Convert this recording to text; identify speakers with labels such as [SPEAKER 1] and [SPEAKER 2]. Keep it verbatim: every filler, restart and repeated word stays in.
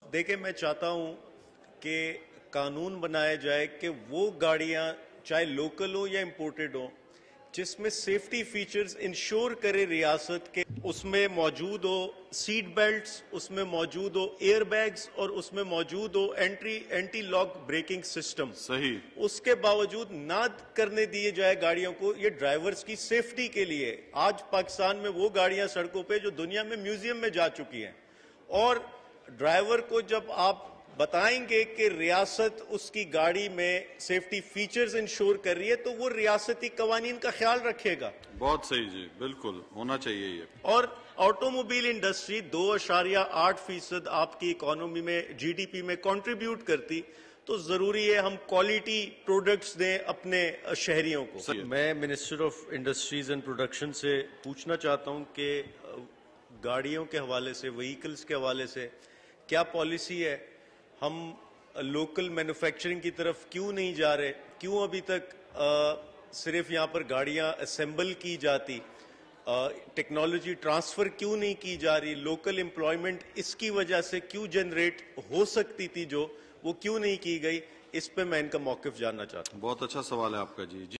[SPEAKER 1] دیکھیں میں چاہتا ہوں کہ قانون بنایا جائے کہ وہ گاڑیاں چاہے لوکل ہو یا امپورٹڈ ہو جس میں سیفٹی فیچرز انشور کرے ریاست کے، اس میں موجود ہو سیٹ بیلٹس، اس میں موجود ہو ایئر بیگز اور اس میں موجود ہو اینٹری اینٹی لاک بریکنگ سسٹم.
[SPEAKER 2] صحیح.
[SPEAKER 1] اس کے باوجود نہ کرنے دیے جائے گاڑیوں کو، یہ ڈرائیورز کی سیفٹی کے لیے. آج پاکستان میں وہ گاڑیاں سڑکوں پہ جو دنیا میں میوزیم میں جا چکی ہیں، اور ڈرائیور کو جب آپ بتائیں گے کہ ریاست اس کی گاڑی میں سیفٹی فیچرز انشور کر رہی ہے تو وہ ریاستی قوانین کا خیال رکھے گا.
[SPEAKER 2] بہت صحیح جی، بالکل ہونا چاہیے یہ.
[SPEAKER 1] اور آٹو موبائل انڈسٹری دو اشاریہ آٹھ فیصد آپ کی اکانومی میں جی ڈی پی میں کنٹریبیوٹ کرتی، تو ضروری ہے ہم کوالٹی پروڈکٹس دیں اپنے شہریوں کو. میں minister of industries and production سے پوچھنا چاہتا ہوں کہ گاڑیوں کے حوالے سے، وہیکلز کے حوالے سے کیا پالیسی ہے؟ ہم لوکل مینوفیکچرنگ کی طرف کیوں نہیں جا رہے؟ کیوں ابھی تک صرف یہاں پر گاڑیاں اسمبل کی جاتی؟ ٹیکنالوجی ٹرانسفر کیوں نہیں کی جا رہی؟ لوکل امپلائمنٹ اس کی وجہ سے کیوں جنریٹ ہو سکتی تھی جو وہ کیوں نہیں کی گئی؟ اس پہ میں ان کا موقف جاننا چاہتا ہوں.
[SPEAKER 2] بہت اچھا سوال ہے آپ کا جی.